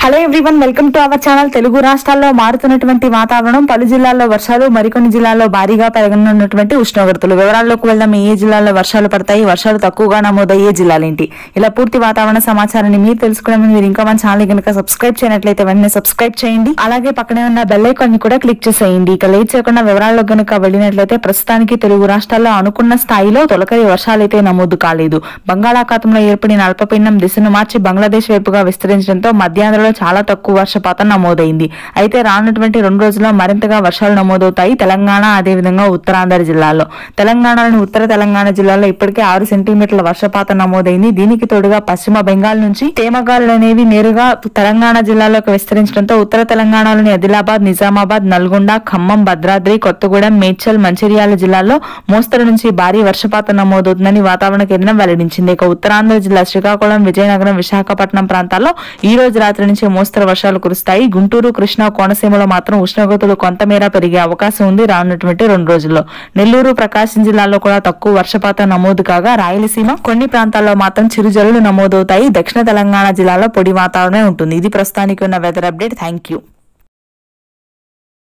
Hello everyone, welcome to our channel. Telugu రాష్ట్రాల్లో మారుతున్నటువంటి వాతావరణం, పలు జిల్లాల్లో వర్షాలు, మరికొన్ని జిల్లాల్లో భారీగా పెరగనున్నటువంటి ఉష్ణోగ్రతలు. వివరాల్లోకి వెళ్దాం. ఏ జిల్లాల్లో వర్షాలు పడతాయి, వర్షాలు తక్కువగా నమోదయ్యే జిల్లాలేంటి, ఇలా పూర్తి వాతావరణ సమాచారాన్ని మీరు తెలుసుకోవడం. మీరు ఇంకా మన ఛానల్ కనుక సబ్స్క్రైబ్ చేయనట్లయితే వెంటనే సబ్స్క్రైబ్ చేయండి. అలాగే పక్కనే ఉన్న బెల్ ఐకాన్ ని కూడా క్లిక్ చేసేయండి. ఇక లేట్ చేయకుండా వివరాల్లో కనుక వెళ్ళినట్లయితే ప్రస్తుతానికి తెలుగు రాష్ట్రాల్లో అనుకున్న స్థాయిలో తొలకరి వర్షాలైతే నమోదు కాలేదు. బంగాళాఖాతంలో ఏర్పడిన అల్పపీడనం దిశను మార్చి బంగ్లాదేశ్ వైపుగా విస్తరించడంతో మధ్యాంధ్రలో చాలా తక్కువ వర్షపాతం నమోదైంది. అయితే రానున్నటువంటి 2 రోజుల్లో మరింతగా వర్షాలు నమోదవుతాయి తెలంగాణ, అదేవిధంగా ఉత్తరాంధ్ర జిల్లాల్లో. తెలంగాణలోని ఉత్తర తెలంగాణ జిల్లాలో ఇప్పటికే 6 సెంటీమీటర్ల వర్షపాతం నమోదైంది. దీనికి తోడుగా పశ్చిమ బెంగాల్ నుంచి తేమగాలులు అనేవి నేరుగా తెలంగాణ జిల్లాలోకి విస్తరించడంతో ఉత్తర తెలంగాణలోని ఆదిలాబాద్, నిజామాబాద్, నల్గొండ, ఖమ్మం, భద్రాద్రి, కొత్తగూడెం, మేడ్చల్, మంచిర్యాల జిల్లాల్లో మోస్తరు నుంచి భారీ వర్షపాతం నమోదవుతుందని వాతావరణ కేంద్రం వెల్లడించింది. ఇక ఉత్తరాంధ్ర జిల్లా శ్రీకాకుళం, విజయనగరం, విశాఖపట్నం ప్రాంతాల్లో ఈ రోజు రాత్రి నుంచి మోస్తరు వర్షాలు కురుస్తాయి. గుంటూరు, కృష్ణా, కోనసీమలో మాత్రం ఉష్ణోగ్రతలు కొంతమేర పెరిగే అవకాశం ఉంది రానున్నటువంటి 2 రోజుల్లో. నెల్లూరు, ప్రకాశం జిల్లాల్లో కూడా తక్కువ వర్షపాతం నమోదు కాగా రాయలసీమ కొన్ని ప్రాంతాల్లో మాత్రం చిరుజల్లులు నమోదవుతాయి. దక్షిణ తెలంగాణ జిల్లాలో పొడి వాతావరణమే ఉంటుంది. ఇది ప్రస్తుతానికి ఉన్న వెదర్ అప్డేట్. Thank you.